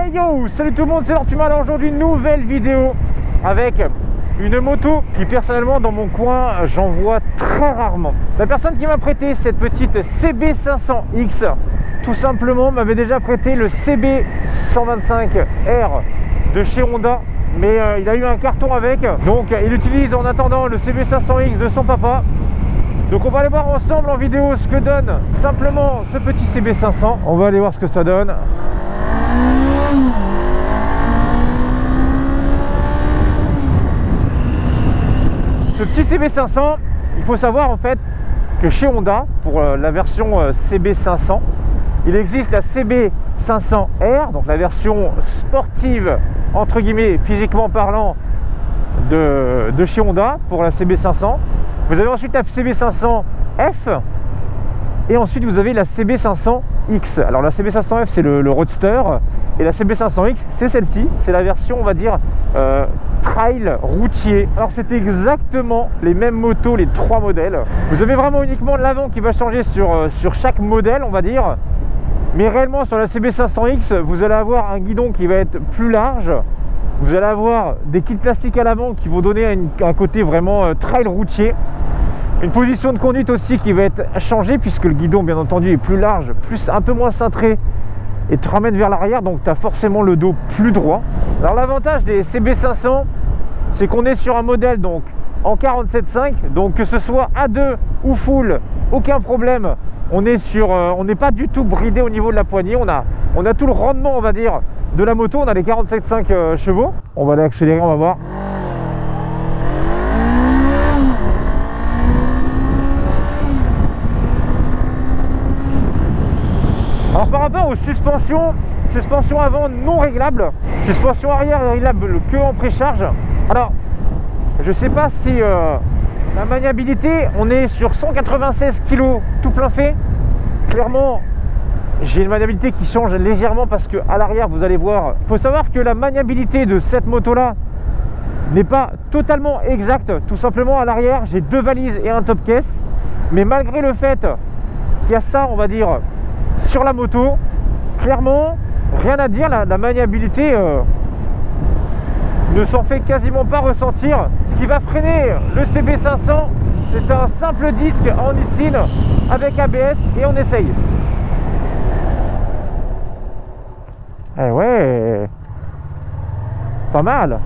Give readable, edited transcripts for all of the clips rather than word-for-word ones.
Yo, salut tout le monde, c'est Lortumal. Alors aujourd'hui, nouvelle vidéo avec une moto qui personnellement dans mon coin j'en vois très rarement. La personne qui m'a prêté cette petite CB500X tout simplement m'avait déjà prêté le CB125R de chez Honda, mais il a eu un carton avec, donc il utilise en attendant le CB500X de son papa. Donc on va aller voir ensemble en vidéo ce que donne simplement ce petit CB500. On va aller voir ce que ça donne. Ce petit CB500, il faut savoir en fait que chez Honda, pour la version CB500, il existe la CB500R, donc la version sportive, entre guillemets, physiquement parlant, de chez Honda, pour la CB500. Vous avez ensuite la CB500F, et ensuite vous avez la CB500X. Alors la CB500F c'est le Roadster, et la CB500X c'est celle-ci, c'est la version on va dire trail routier. Alors c'est exactement les mêmes motos, les trois modèles. Vous avez vraiment uniquement l'avant qui va changer sur chaque modèle on va dire, mais réellement sur la CB500X vous allez avoir un guidon qui va être plus large. Vous allez avoir des kits plastiques à l'avant qui vont donner un côté vraiment trail routier. Une position de conduite aussi qui va être changée puisque le guidon bien entendu est plus large, un peu moins cintré et te ramène vers l'arrière, donc tu as forcément le dos plus droit. Alors l'avantage des CB500 c'est qu'on est sur un modèle donc en 47.5, donc que ce soit A2 ou full, aucun problème. On n'est pas du tout bridé au niveau de la poignée, on a tout le rendement on va dire de la moto, on a les 47.5 chevaux. On va aller accélérer, on va voir. Alors par rapport aux suspensions avant non réglables, suspension arrière réglable que en précharge. Alors je sais pas si la maniabilité, on est sur 196 kg tout plein fait. Clairement j'ai une maniabilité qui change légèrement parce que à l'arrière vous allez voir, il faut savoir que la maniabilité de cette moto là n'est pas totalement exacte. Tout simplement à l'arrière j'ai deux valises et un top case, mais malgré le fait qu'il y a ça on va dire sur la moto, clairement rien à dire, la maniabilité ne s'en fait quasiment pas ressentir. Ce qui va freiner le CB500 c'est un simple disque en Nissin avec ABS et on essaye. Eh ouais, pas mal.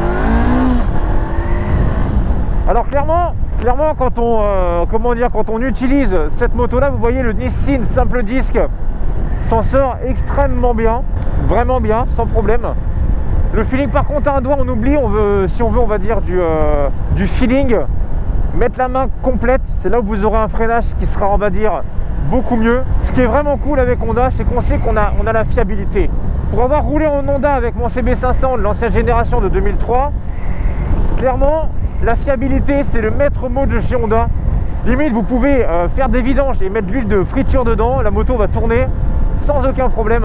Alors clairement quand on utilise cette moto là, vous voyez le Nissin simple disque s'en sort extrêmement bien, vraiment bien, sans problème. Le feeling par contre à un doigt on oublie, si on veut on va dire du feeling, mettre la main complète, c'est là où vous aurez un freinage qui sera on va dire beaucoup mieux. Ce qui est vraiment cool avec Honda, c'est qu'on sait qu'on a la fiabilité. Pour avoir roulé en Honda avec mon CB500 de l'ancienne génération de 2003, clairement la fiabilité c'est le maître mot de chez Honda. Limite vous pouvez faire des vidanges et mettre de l'huile de friture dedans, la moto va tourner sans aucun problème.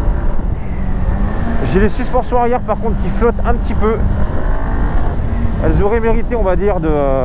J'ai les suspensions arrière par contre qui flottent un petit peu. Elles auraient mérité on va dire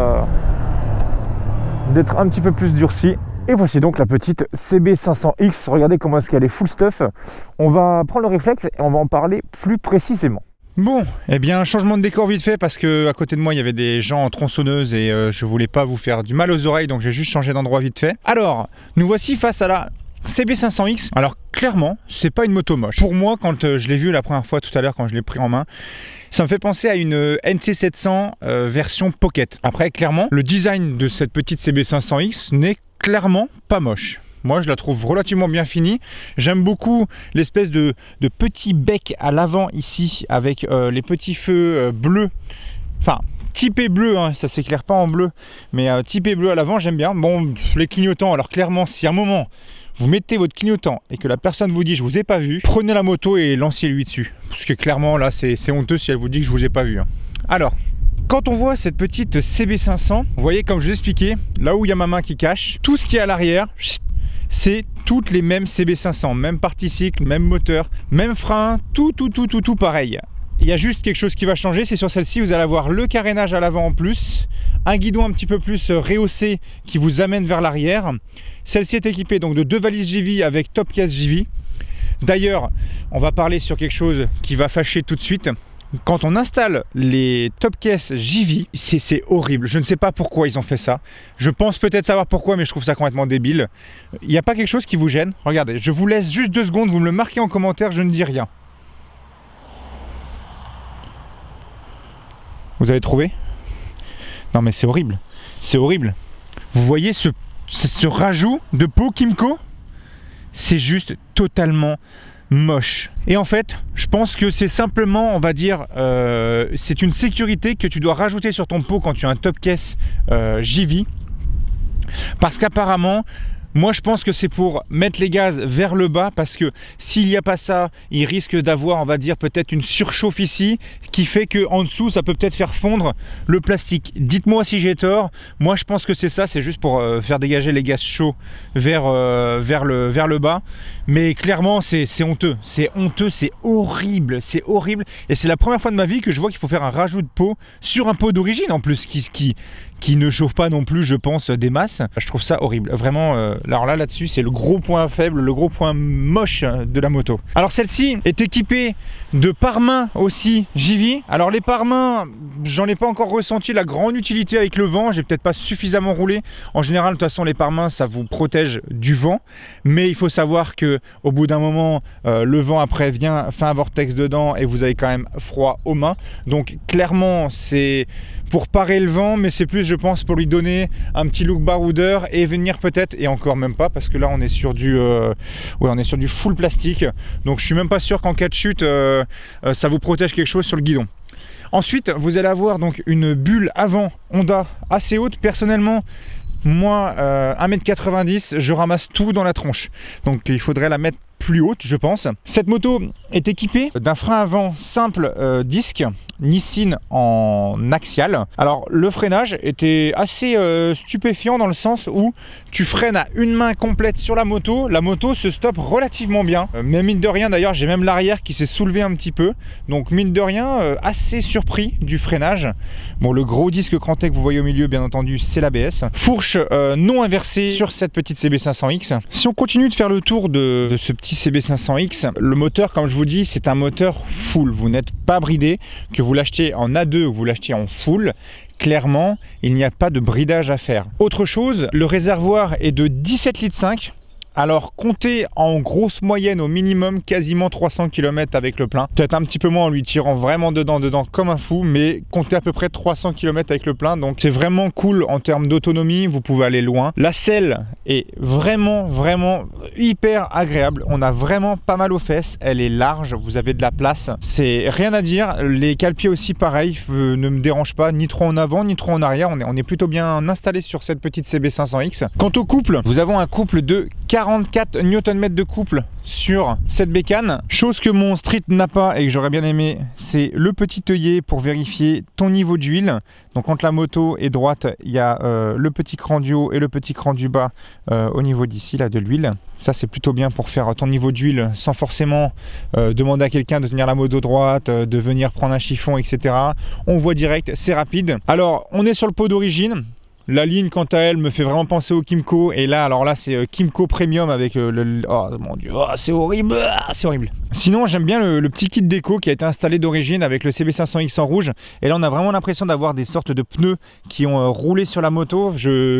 d'être un petit peu plus durcies. Et voici donc la petite CB500X. Regardez comment est-ce qu'elle est full stuff. On va prendre le réflexe et on va en parler plus précisément. Bon, eh bien changement de décor vite fait parce que à côté de moi il y avait des gens en tronçonneuse et je voulais pas vous faire du mal aux oreilles, donc j'ai juste changé d'endroit vite fait. Alors, nous voici face à la CB500X. Alors clairement, c'est pas une moto moche. Pour moi, quand je l'ai vu la première fois tout à l'heure, quand je l'ai pris en main, ça me fait penser à une NC700 version Pocket. Après, clairement, le design de cette petite CB500X n'est clairement pas moche. Moi je la trouve relativement bien finie. J'aime beaucoup l'espèce de petit bec à l'avant ici avec les petits feux bleus, enfin typé bleu, hein, ça s'éclaire pas en bleu, mais typé bleu à l'avant, j'aime bien. Bon, les clignotants, alors clairement si à un moment vous mettez votre clignotant et que la personne vous dit je vous ai pas vu, prenez la moto et lancez-lui dessus, parce que clairement là c'est honteux si elle vous dit que je vous ai pas vu, hein. Alors quand on voit cette petite CB500, vous voyez comme je vous expliquais, là où il y a ma main qui cache, tout ce qui est à l'arrière, c'est toutes les mêmes CB500, même partie cycle, même moteur, même frein, tout pareil. Il y a juste quelque chose qui va changer, c'est sur celle-ci, vous allez avoir le carénage à l'avant en plus, un guidon un petit peu plus rehaussé qui vous amène vers l'arrière. Celle-ci est équipée donc de deux valises JV avec top case JV. D'ailleurs, on va parler sur quelque chose qui va fâcher tout de suite. Quand on installe les top cases JV, c'est horrible. Je ne sais pas pourquoi ils ont fait ça. Je pense peut-être savoir pourquoi, mais je trouve ça complètement débile. Il n'y a pas quelque chose qui vous gêne? Regardez, je vous laisse juste 2 secondes, vous me le marquez en commentaire, je ne dis rien. Vous avez trouvé? Non mais c'est horrible. C'est horrible. Vous voyez ce rajout de peau Kymco? C'est juste totalement moche. Et en fait, je pense que c'est simplement, on va dire, c'est une sécurité que tu dois rajouter sur ton pot quand tu as un top case JV. Parce qu'apparemment, moi je pense que c'est pour mettre les gaz vers le bas, parce que s'il n'y a pas ça, il risque d'avoir, on va dire, peut-être une surchauffe ici, qui fait que en dessous ça peut peut-être faire fondre le plastique. Dites-moi si j'ai tort. Moi je pense que c'est ça, c'est juste pour faire dégager les gaz chauds vers le bas. Mais clairement c'est honteux, c'est horrible, et c'est la première fois de ma vie que je vois qu'il faut faire un rajout de pot sur un pot d'origine en plus, qui ne chauffe pas non plus, je pense, des masses. Je trouve ça horrible, vraiment. Alors là-dessus, c'est le gros point faible, le gros point moche de la moto. Alors celle-ci est équipée de pare-mains aussi JV. Alors les pare-mains, j'en ai pas encore ressenti la grande utilité avec le vent. J'ai peut-être pas suffisamment roulé. En général, de toute façon, les pare-mains, ça vous protège du vent. Mais il faut savoir que au bout d'un moment, le vent après vient, fait un vortex dedans et vous avez quand même froid aux mains. Donc clairement, c'est pour parer le vent, mais c'est plus, je pense, pour lui donner un petit look baroudeur et venir peut-être, et encore même pas, parce que là on est sur du full plastique, donc je suis même pas sûr qu'en cas de chute ça vous protège quelque chose sur le guidon. Ensuite, vous allez avoir donc une bulle avant Honda assez haute. Personnellement, moi 1m90, je ramasse tout dans la tronche, donc il faudrait la mettre plus haute, je pense. Cette moto est équipée d'un frein avant simple disque Nissin en axial. Alors le freinage était assez stupéfiant dans le sens où tu freines à une main complète sur la moto se stoppe relativement bien. Mais mine de rien, d'ailleurs, j'ai même l'arrière qui s'est soulevé un petit peu. Donc mine de rien, assez surpris du freinage. Bon, le gros disque Crantec que vous voyez au milieu, bien entendu, c'est l'ABS. Fourche non inversée sur cette petite CB500X. Si on continue de faire le tour de ce petit CB500X, le moteur, comme je vous dis, c'est un moteur full. Vous n'êtes pas bridé, que vous l'achetiez en A2 ou vous l'achetiez en full. Clairement, il n'y a pas de bridage à faire. Autre chose, le réservoir est de 17,5 litres. Alors comptez en grosse moyenne au minimum quasiment 300 km avec le plein. Peut-être un petit peu moins en lui tirant vraiment dedans comme un fou, mais comptez à peu près 300 km avec le plein. Donc c'est vraiment cool en termes d'autonomie, vous pouvez aller loin. La selle est vraiment hyper agréable. On a vraiment pas mal aux fesses, elle est large, vous avez de la place. C'est rien à dire. Les cale-pieds aussi pareil, ne me dérangent pas, ni trop en avant ni trop en arrière. On est plutôt bien installé sur cette petite CB500X. Quant au couple, nous avons un couple de 44 Nm de couple sur cette bécane. Chose que mon Street n'a pas et que j'aurais bien aimé, c'est le petit œillet pour vérifier ton niveau d'huile. Donc quand la moto est droite, il y a le petit cran du haut et le petit cran du bas au niveau d'ici, là, de l'huile. Ça, c'est plutôt bien pour faire ton niveau d'huile sans forcément demander à quelqu'un de tenir la moto droite, de venir prendre un chiffon, etc. On voit direct, c'est rapide. Alors, on est sur le pot d'origine. La ligne, quant à elle, me fait vraiment penser au Kymco. Et là, alors là, c'est Kymco Premium avec oh mon dieu, oh, c'est horrible, c'est horrible. Sinon, j'aime bien le petit kit déco qui a été installé d'origine avec le CB500X en rouge. Et là, on a vraiment l'impression d'avoir des sortes de pneus qui ont roulé sur la moto. Moi,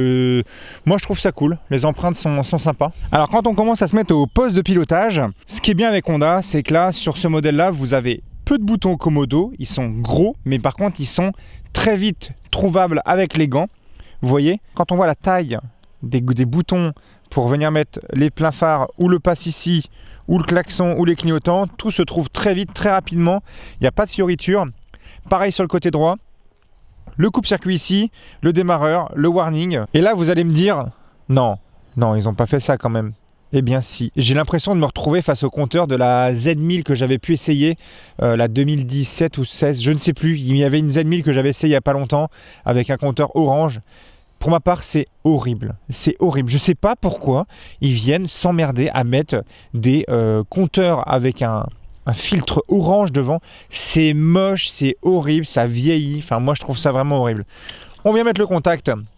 je trouve ça cool. Les empreintes sont sympas. Alors, quand on commence à se mettre au poste de pilotage, ce qui est bien avec Honda, c'est que là, sur ce modèle-là, vous avez peu de boutons commodo. Ils sont gros, mais par contre, ils sont très vite trouvables avec les gants. Vous voyez, quand on voit la taille des boutons pour venir mettre les pleins phares ou le passe ici, ou le klaxon, ou les clignotants, tout se trouve très vite, très rapidement. Il n'y a pas de fioritures. Pareil sur le côté droit. Le coupe-circuit ici, le démarreur, le warning. Et là, vous allez me dire, non, ils n'ont pas fait ça quand même. Eh bien si, j'ai l'impression de me retrouver face au compteur de la Z1000 que j'avais pu essayer, la 2017 ou 16, je ne sais plus. Il y avait une Z1000 que j'avais essayé il n'y a pas longtemps avec un compteur orange. Pour ma part, c'est horrible. C'est horrible. Je ne sais pas pourquoi ils viennent s'emmerder à mettre des compteurs avec un filtre orange devant. C'est moche, c'est horrible, ça vieillit. Enfin, moi, je trouve ça vraiment horrible. On vient mettre le contact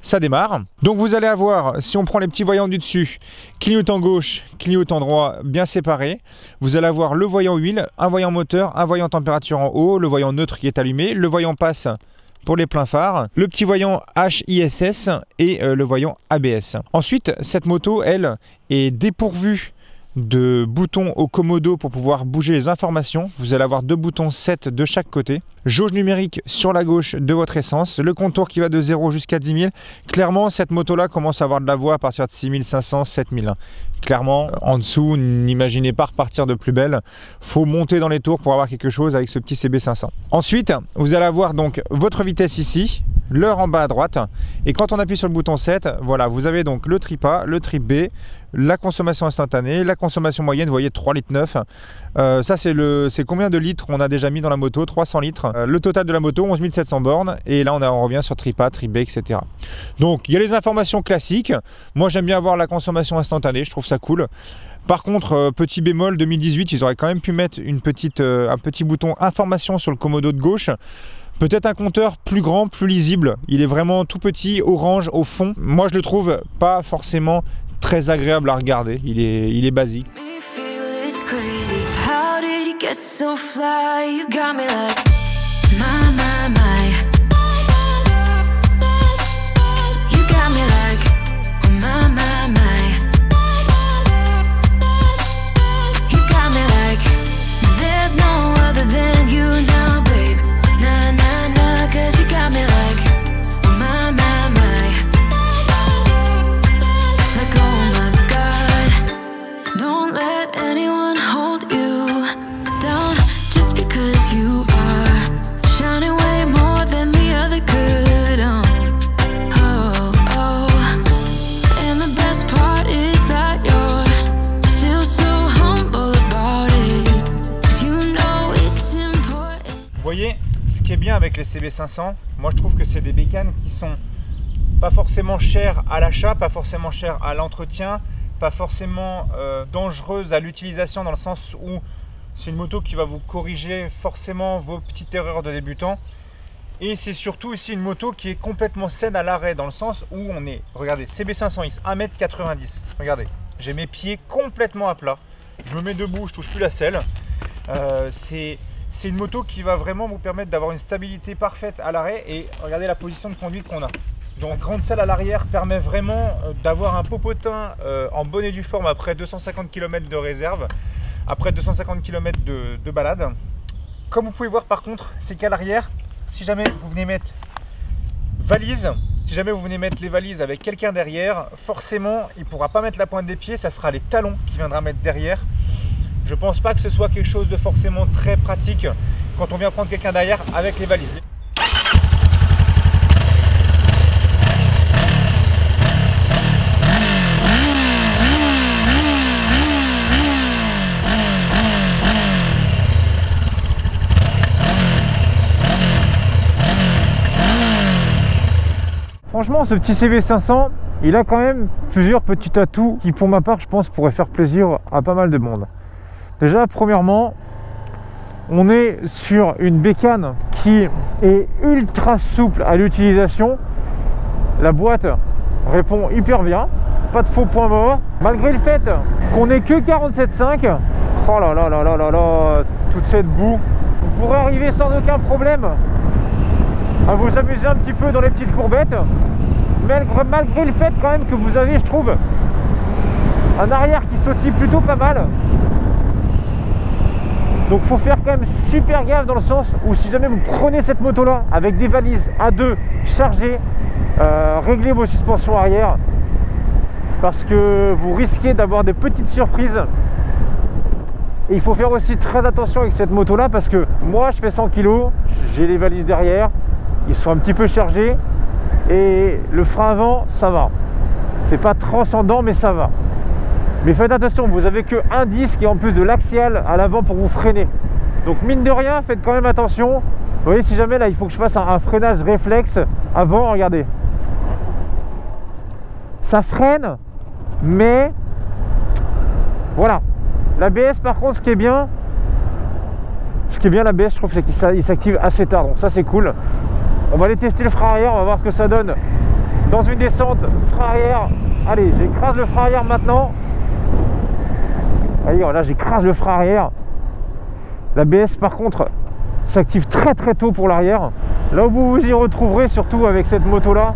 ça démarre. Donc vous allez avoir, si on prend les petits voyants du dessus, clignotant gauche, clignotant droit bien séparés. Vous allez avoir le voyant huile, un voyant moteur, un voyant température en haut, le voyant neutre qui est allumé, le voyant passe pour les pleins phares, le petit voyant HISS et le voyant ABS. Ensuite, cette moto, elle, est dépourvue de boutons au commodo pour pouvoir bouger les informations. Vous allez avoir 2 boutons 7 de chaque côté. Jauge numérique sur la gauche de votre essence. Le contour qui va de 0 jusqu'à 10 000. Clairement, cette moto-là commence à avoir de la voix à partir de 6 500, 7 000. Clairement, en dessous, n'imaginez pas repartir de plus belle. Faut monter dans les tours pour avoir quelque chose avec ce petit CB500. Ensuite, vous allez avoir donc votre vitesse ici, l'heure en bas à droite. Et quand on appuie sur le bouton 7, voilà, vous avez donc le trip A, le trip B, la consommation instantanée, la consommation moyenne, vous voyez 3,9 litres. Ça c'est combien de litres on a déjà mis dans la moto? 300 litres. Le total de la moto, 11 700 bornes. Et là on revient sur trip A, trip B, etc. Donc il y a les informations classiques. Moi j'aime bien avoir la consommation instantanée, je trouve ça cool. Par contre, petit bémol, 2018, ils auraient quand même pu mettre un petit bouton information sur le commodo de gauche. Peut-être un compteur plus grand, plus lisible. Il est vraiment tout petit, orange au fond. Moi je le trouve pas forcément très agréable à regarder, il est basique. Vous voyez, ce qui est bien avec les CB500, moi je trouve que c'est des bécanes qui sont pas forcément chères à l'achat, pas forcément chères à l'entretien, pas forcément dangereuses à l'utilisation dans le sens où c'est une moto qui va vous corriger forcément vos petites erreurs de débutant. Et c'est surtout ici une moto qui est complètement saine à l'arrêt dans le sens où on est, regardez, CB500X, 1,90 m, regardez, j'ai mes pieds complètement à plat, je me mets debout, je touche plus la selle. C'est une moto qui va vraiment vous permettre d'avoir une stabilité parfaite à l'arrêt et regardez la position de conduite qu'on a. Donc grande selle à l'arrière permet vraiment d'avoir un popotin en bonne et due forme après 250 km de réserve, après 250 km de balade. Comme vous pouvez voir par contre, c'est qu'à l'arrière, si jamais vous venez mettre valise, si jamais vous venez mettre les valises avec quelqu'un derrière, forcément il ne pourra pas mettre la pointe des pieds, ça sera les talons qui viendra mettre derrière. Je pense pas que ce soit quelque chose de forcément très pratique quand on vient prendre quelqu'un derrière avec les valises. Franchement, ce petit CB500, il a quand même plusieurs petits atouts qui, pour ma part, je pense, pourraient faire plaisir à pas mal de monde. Déjà, premièrement, on est sur une bécane qui est ultra souple à l'utilisation. La boîte répond hyper bien, pas de faux points morts. Malgré le fait qu'on n'ait que 47,5, oh là là là là là là, toute cette boue, vous pourrez arriver sans aucun problème à vous amuser un petit peu dans les petites courbettes. Malgré le fait quand même que vous avez, je trouve, un arrière qui sautille plutôt pas mal. Donc faut faire quand même super gaffe dans le sens où si jamais vous prenez cette moto là avec des valises à deux chargées, réglez vos suspensions arrière parce que vous risquez d'avoir des petites surprises. Et il faut faire aussi très attention avec cette moto là parce que moi je fais 100 kg, j'ai les valises derrière, ils sont un petit peu chargés et le frein avant ça va, c'est pas transcendant mais ça va. Mais faites attention, vous avez que un disque et en plus de l'axial à l'avant pour vous freiner. Donc mine de rien, faites quand même attention. Vous voyez, si jamais là il faut que je fasse un freinage réflexe avant, regardez. Ça freine, mais voilà. L'ABS par contre, ce qui est bien l'ABS, je trouve, c'est qu'il s'active assez tard. Donc ça c'est cool. On va aller tester le frein arrière, on va voir ce que ça donne dans une descente, frein arrière. Allez, j'écrase le frein arrière maintenant. Allez, là j'écrase le frein arrière. L'ABS par contre s'active très très tôt pour l'arrière. Là où vous vous y retrouverez surtout avec cette moto là.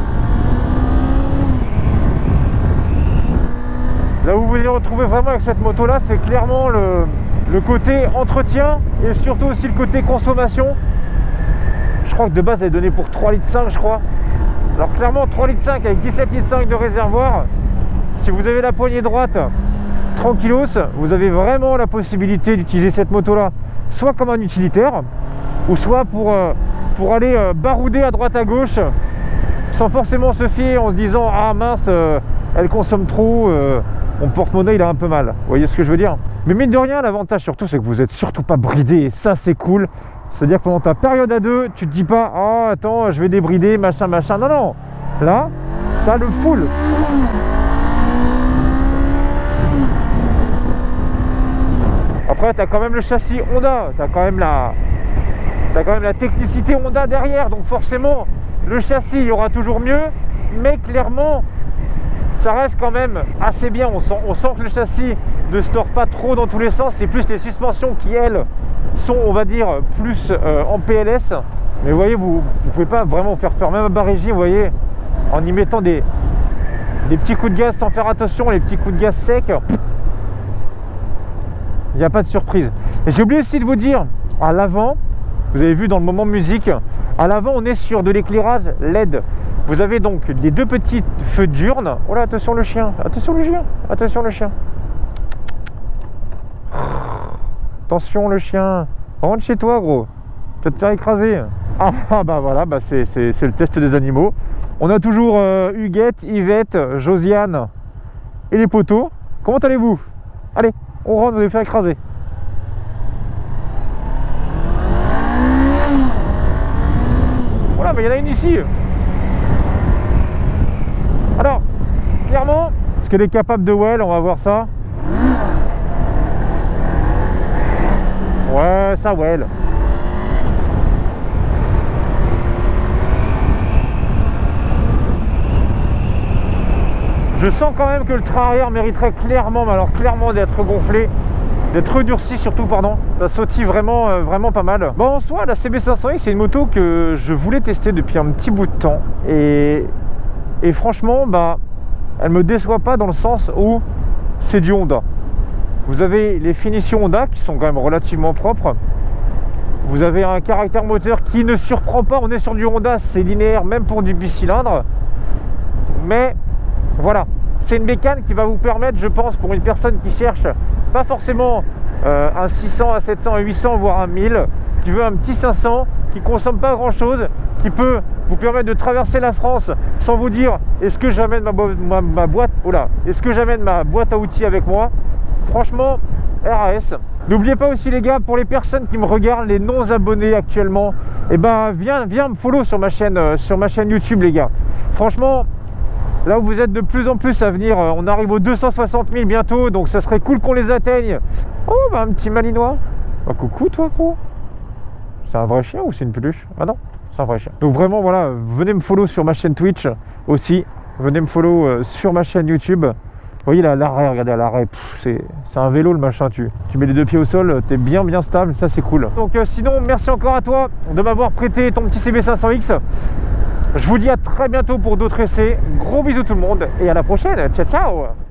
Là où vous vous y retrouvez vraiment avec cette moto là, c'est clairement le côté entretien et surtout aussi le côté consommation. Je crois que de base elle est donnée pour 3,5 litres je crois. Alors clairement 3,5 litres avec 17,5 litres de réservoir, si vous avez la poignée droite tranquillos, vous avez vraiment la possibilité d'utiliser cette moto là soit comme un utilitaire ou soit pour aller barouder à droite à gauche sans forcément se fier en se disant ah mince elle consomme trop, mon porte-monnaie il a un peu mal, vous voyez ce que je veux dire. Mais mine de rien, l'avantage surtout c'est que vous n'êtes surtout pas bridé et ça c'est cool. C'est à dire que pendant ta période à deux tu te dis pas oh attends je vais débrider machin machin, non non, là t'as le full. Après, tu as quand même le châssis Honda, tu as quand même la technicité Honda derrière, donc forcément, le châssis, il y aura toujours mieux, mais clairement, ça reste quand même assez bien. On sent que le châssis ne se tord pas trop dans tous les sens, c'est plus les suspensions qui, elles, sont, on va dire, plus en PLS. Mais vous voyez, vous ne pouvez pas vraiment faire peur, même à bas régime, vous voyez, en y mettant des petits coups de gaz sans faire attention, les petits coups de gaz secs. Il n'y a pas de surprise. Et j'ai oublié aussi de vous dire, à l'avant, vous avez vu dans le moment musique, à l'avant on est sur de l'éclairage LED. Vous avez donc les deux petits feux diurnes. Oh là, attention le chien, attention le chien, attention le chien. Attention le chien, rentre chez toi gros, tu vas te faire écraser. Ah bah voilà, bah c'est le test des animaux. On a toujours Huguette, Yvette, Josiane et les poteaux. Comment allez-vous? Allez, on rentre, on va les faire écraser. Voilà, mais il y en a une ici. Alors, clairement, est-ce qu'elle est capable de well? On va voir ça. Ouais, ça well. Je sens quand même que le train arrière mériterait clairement, mais alors clairement d'être gonflé, d'être redurci surtout, pardon. Ça sautille vraiment, vraiment pas mal. Bon, en soi, la CB500X, c'est une moto que je voulais tester depuis un petit bout de temps. Et franchement, bah, elle me déçoit pas dans le sens où c'est du Honda. Vous avez les finitions Honda qui sont quand même relativement propres. Vous avez un caractère moteur qui ne surprend pas. On est sur du Honda, c'est linéaire même pour du bicylindre. Mais voilà, c'est une bécane qui va vous permettre, je pense, pour une personne qui cherche pas forcément un 600, un 700, un 800, voire un 1000, qui veut un petit 500, qui consomme pas grand chose, qui peut vous permettre de traverser la France sans vous dire est-ce que j'amène ma boîte, oh là, est-ce que j'amène ma boîte à outils avec moi. Franchement, RAS. N'oubliez pas aussi les gars, pour les personnes qui me regardent, les non abonnés actuellement, et ben viens me follow sur ma chaîne YouTube les gars. Franchement, là où vous êtes de plus en plus à venir, on arrive aux 260 000 bientôt, donc ça serait cool qu'on les atteigne. Oh bah un petit malinois. Bah, coucou toi gros. C'est un vrai chien ou c'est une peluche? Ah non, c'est un vrai chien. Donc vraiment voilà, venez me follow sur ma chaîne Twitch aussi. Venez me follow sur ma chaîne YouTube. Vous voyez là, l'arrêt, regardez à l'arrêt, c'est un vélo le machin, tu mets les deux pieds au sol, t'es bien stable, ça c'est cool. Donc sinon, merci encore à toi de m'avoir prêté ton petit CB500X. Je vous dis à très bientôt pour d'autres essais. Gros bisous tout le monde et à la prochaine. Ciao ciao.